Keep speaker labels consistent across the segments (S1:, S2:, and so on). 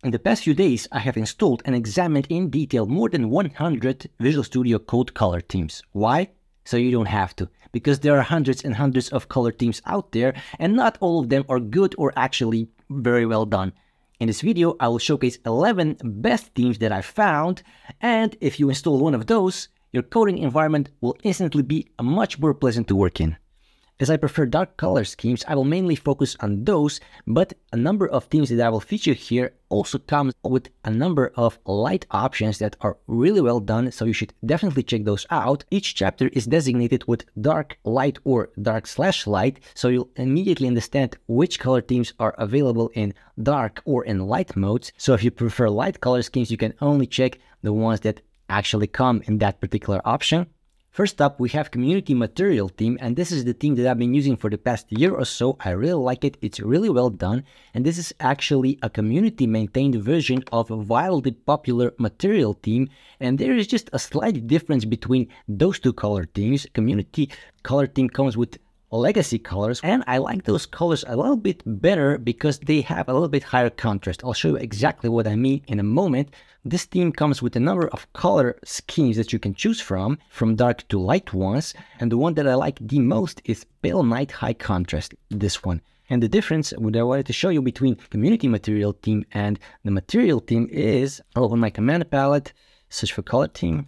S1: In the past few days, I have installed and examined in detail more than 100 Visual Studio Code color themes. Why? So you don't have to, because there are hundreds and hundreds of color themes out there, and not all of them are good or actually very well done. In this video, I will showcase 11 best themes that I found, and if you install one of those, your coding environment will instantly be much more pleasant to work in. As I prefer dark color schemes, I will mainly focus on those, but a number of themes that I will feature here also comes with a number of light options that are really well done, so you should definitely check those out. Each chapter is designated with dark, light, or dark/light, so you'll immediately understand which color themes are available in dark or in light modes. So if you prefer light color schemes, you can only check the ones that actually come in that particular option. First up, we have Community Material theme, and this is the theme that I've been using for the past year or so. I really like it. It's really well done, and this is actually a community-maintained version of a wildly popular Material theme, and there is just a slight difference between those two color themes. Community color theme comes with legacy colors, and I like those colors a little bit better because they have a little bit higher contrast. I'll show you exactly what I mean in a moment. This theme comes with a number of color schemes that you can choose from dark to light ones, and the one that I like the most is Pale Night High Contrast, this one. And the difference that I wanted to show you between Community Material theme and the Material theme is, I'll open my command palette, search for color theme,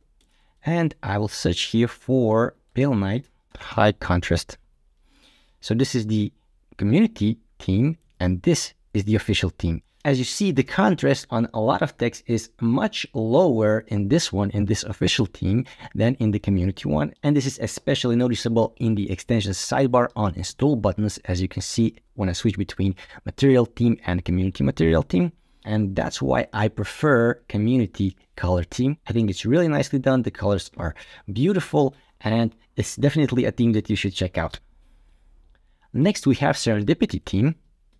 S1: and I will search here for Pale Night High Contrast. So this is the community theme, and this is the official theme. As you see, the contrast on a lot of text is much lower in this one, in this official theme, than in the community one. And this is especially noticeable in the extensions sidebar on install buttons, as you can see when I switch between material theme and community material theme. And that's why I prefer community color theme. I think it's really nicely done. The colors are beautiful, and it's definitely a theme that you should check out. Next, we have Serendipity theme.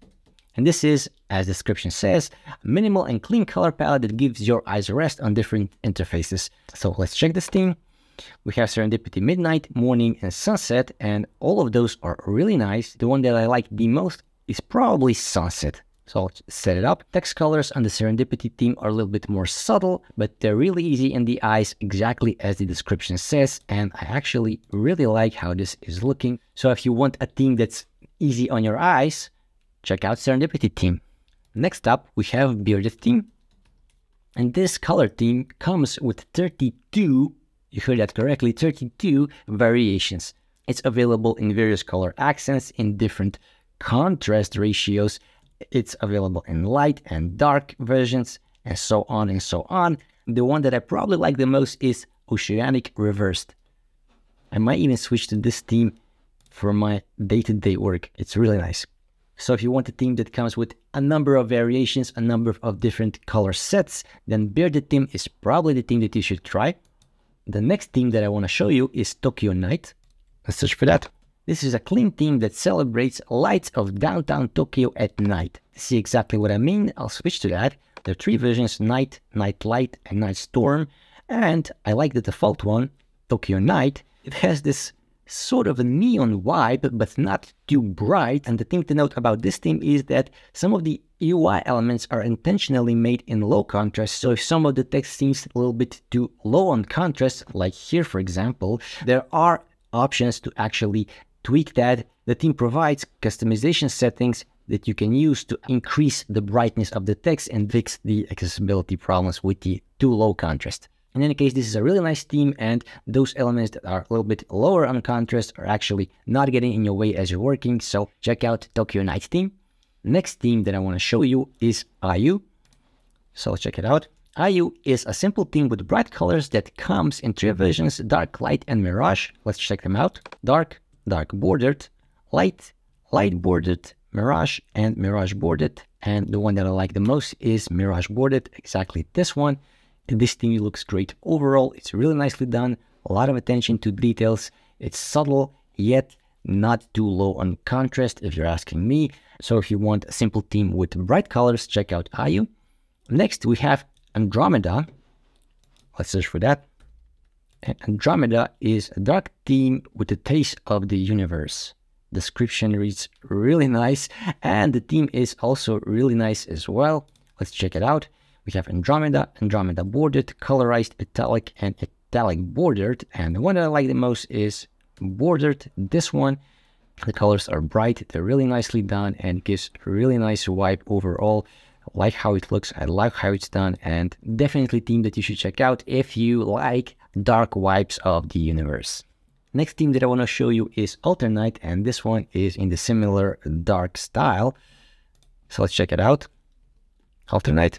S1: And this is, as the description says, a minimal and clean color palette that gives your eyes a rest on different interfaces. So let's check this theme. We have Serendipity Midnight, Morning, and Sunset, and all of those are really nice. The one that I like the most is probably Sunset. So I'll set it up. Text colors on the Serendipity theme are a little bit more subtle, but they're really easy in the eyes, exactly as the description says, and I actually really like how this is looking. So if you want a theme that's easy on your eyes, check out Serendipity theme. Next up, we have Bearded theme. And this color theme comes with 32, you heard that correctly, 32 variations. It's available in various color accents, in different contrast ratios. It's available in light and dark versions, and so on and so on. The one that I probably like the most is Oceanic Reversed. I might even switch to this theme for my day-to-day work. It's really nice. So if you want a theme that comes with a number of variations, a number of different color sets, then Bearded theme is probably the theme that you should try. The next theme that I want to show you is Tokyo Night. Let's search for that. This is a clean theme that celebrates lights of downtown Tokyo at night. See exactly what I mean? I'll switch to that. There are three versions: Night, Night Light, and Night Storm. And I like the default one, Tokyo Night. It has this sort of a neon vibe, but not too bright. And the thing to note about this theme is that some of the UI elements are intentionally made in low contrast. So if some of the text seems a little bit too low on contrast, like here for example, there are options to actually tweak that. The theme provides customization settings that you can use to increase the brightness of the text and fix the accessibility problems with the too low contrast. In any case, this is a really nice theme, and those elements that are a little bit lower on contrast are actually not getting in your way as you're working, so check out Tokyo Night theme. Next theme that I want to show you is IU. So let's check it out. IU is a simple theme with bright colors that comes in three versions: Dark, Light, and Mirage. Let's check them out. Dark, Dark Bordered, Light, Light Bordered, Mirage, and Mirage Bordered. And the one that I like the most is Mirage Bordered, exactly this one. This theme looks great overall. It's really nicely done, a lot of attention to details. It's subtle, yet not too low on contrast, if you're asking me. So if you want a simple theme with bright colors, check out IU. Next, we have Andromeda. Let's search for that. And Andromeda is a dark theme with a taste of the universe. Description reads really nice, and the theme is also really nice as well. Let's check it out. We have Andromeda, Andromeda bordered, colorized, italic, and italic bordered. And the one that I like the most is bordered. This one, the colors are bright, they're really nicely done, and gives a really nice vibe overall. I like how it looks, I like how it's done, and definitely a theme that you should check out if you like dark vibes of the universe. Next theme that I want to show you is AlterNight, and this one is in the similar dark style. So let's check it out. AlterNight.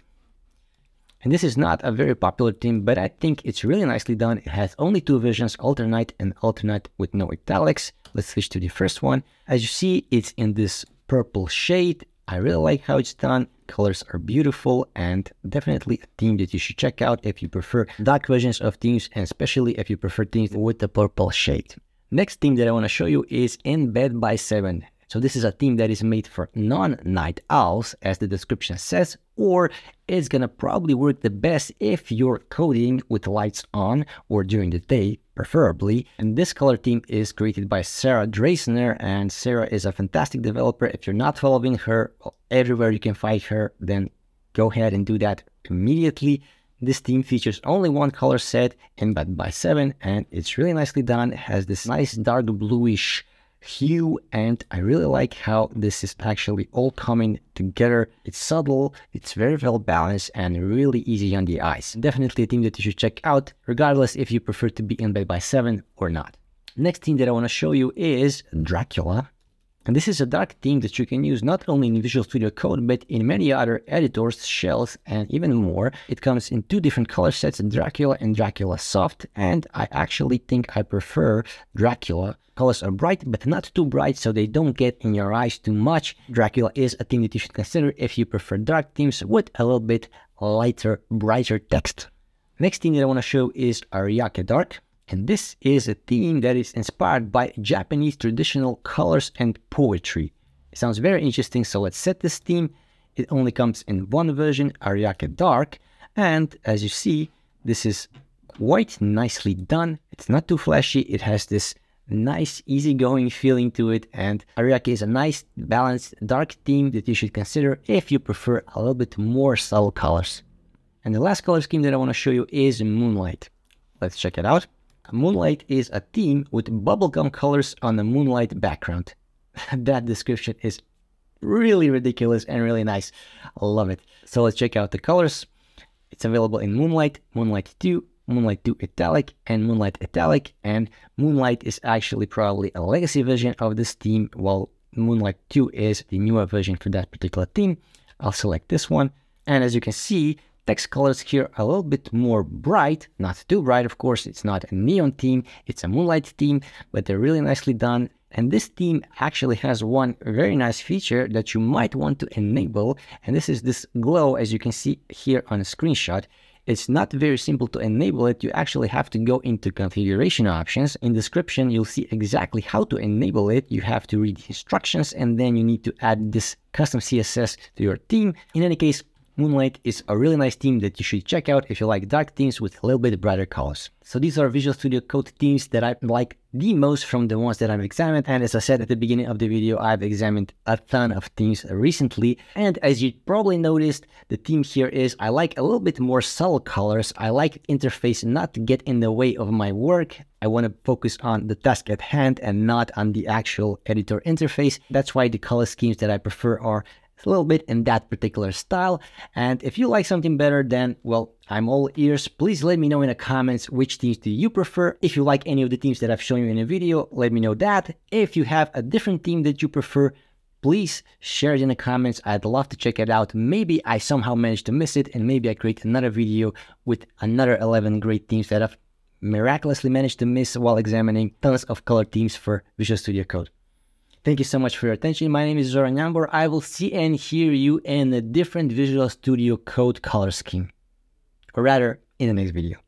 S1: And this is not a very popular theme, but I think it's really nicely done. It has only two versions, AlterNight and AlterNight with no italics. Let's switch to the first one. As you see, it's in this purple shade. I really like how it's done. Colors are beautiful, and definitely a theme that you should check out if you prefer dark versions of themes, and especially if you prefer themes with the purple shade. Next theme that I want to show you is In Bed by 7. So this is a theme that is made for non-night owls, as the description says, or it's gonna probably work the best if you're coding with lights on or during the day, preferably. And this color theme is created by Sarah Dreisner, and Sarah is a fantastic developer. If you're not following her everywhere you can find her, then go ahead and do that immediately. This theme features only one color set, In Bed by 7, and it's really nicely done. It has this nice dark bluish hue, and I really like how this is actually all coming together. It's subtle, it's very well balanced, and really easy on the eyes. Definitely a theme that you should check out, regardless if you prefer to be in bed by 7 or not. Next theme that I want to show you is Dracula. And this is a dark theme that you can use not only in Visual Studio Code, but in many other editors, shells, and even more. It comes in two different color sets, Dracula and Dracula Soft, and I actually think I prefer Dracula. Colors are bright, but not too bright, so they don't get in your eyes too much. Dracula is a theme that you should consider if you prefer dark themes with a little bit lighter, brighter text. Next theme that I want to show is Ariake Dark. And this is a theme that is inspired by Japanese traditional colors and poetry. It sounds very interesting, so let's set this theme. It only comes in one version, Ariake Dark, and as you see, this is quite nicely done. It's not too flashy, it has this nice easygoing feeling to it, and Ariake is a nice balanced dark theme that you should consider if you prefer a little bit more subtle colors. And the last color scheme that I want to show you is Moonlight. Let's check it out. Moonlight is a theme with bubblegum colors on a moonlight background. That description is really ridiculous and really nice. I love it. So let's check out the colors. It's available in Moonlight, Moonlight 2, Moonlight 2 Italic, and Moonlight Italic. And Moonlight is actually probably a legacy version of this theme, while Moonlight 2 is the newer version for that particular theme. I'll select this one. And as you can see, text colors here are a little bit more bright, not too bright, of course. It's not a neon theme, it's a Moonlight theme, but they're really nicely done. And this theme actually has one very nice feature that you might want to enable, and this is this glow, as you can see here on a screenshot. It's not very simple to enable it. You actually have to go into configuration options. In the description, you'll see exactly how to enable it. You have to read the instructions, and then you need to add this custom CSS to your theme. In any case, Moonlight is a really nice theme that you should check out if you like dark themes with a little bit brighter colors. So these are Visual Studio Code themes that I like the most from the ones that I've examined. And as I said at the beginning of the video, I've examined a ton of themes recently. And as you probably noticed, the theme here is I like a little bit more subtle colors. I like interface not to get in the way of my work. I want to focus on the task at hand and not on the actual editor interface. That's why the color schemes that I prefer are a little bit in that particular style. And if you like something better, then, well, I'm all ears. Please let me know in the comments which themes do you prefer. If you like any of the themes that I've shown you in a video, let me know that. If you have a different theme that you prefer, please share it in the comments. I'd love to check it out. Maybe I somehow managed to miss it, and maybe I create another video with another 11 great themes that I've miraculously managed to miss while examining tons of color themes for Visual Studio Code. Thank you so much for your attention. My name is Zoran Jambor. I will see and hear you in a different Visual Studio Code color scheme, or rather in the next video.